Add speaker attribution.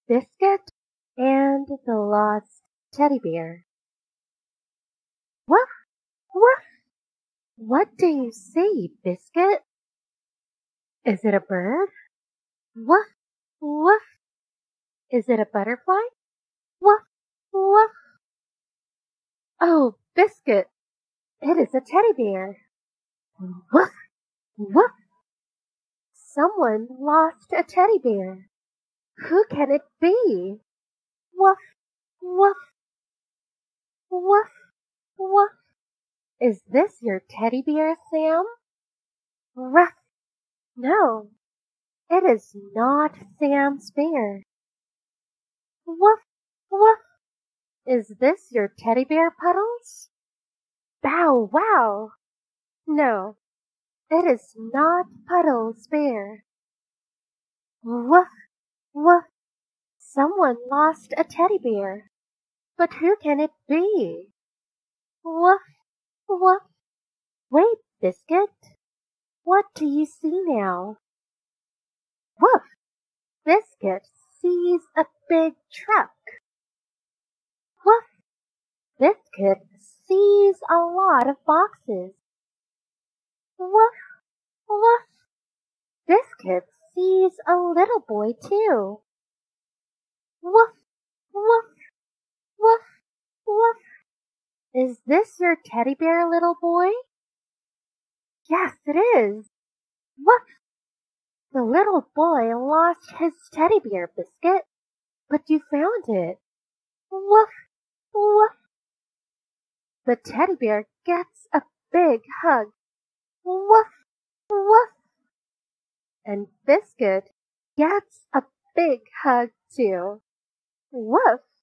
Speaker 1: Biscuit and the Lost Teddy Bear. Woof, woof. What do you see, Biscuit? Is it a bird? Woof, woof. Is it a butterfly? Woof, woof. Oh, Biscuit, it is a teddy bear. Woof, woof. Someone lost a teddy bear. Who can it be? Woof, woof, woof, woof. Is this your teddy bear, Sam? Ruff. No, it is not Sam's bear. Woof, woof. Is this your teddy bear, Puddles? Bow wow. No, it is not Puddles' bear. Woof, woof. Someone lost a teddy bear. But who can it be? Woof, woof. Wait, Biscuit. What do you see now? Woof! Biscuit sees a big truck. Woof! Biscuit sees a lot of boxes. Woof! Woof! Biscuit sees a little boy too. Woof! Woof! Woof! Woof! Is this your teddy bear, little boy? Yes, it is. Woof! The little boy lost his teddy bear, Biscuit, but you found it. Woof! Woof! The teddy bear gets a big hug. Woof! Woof! And Biscuit gets a big hug too. Woof!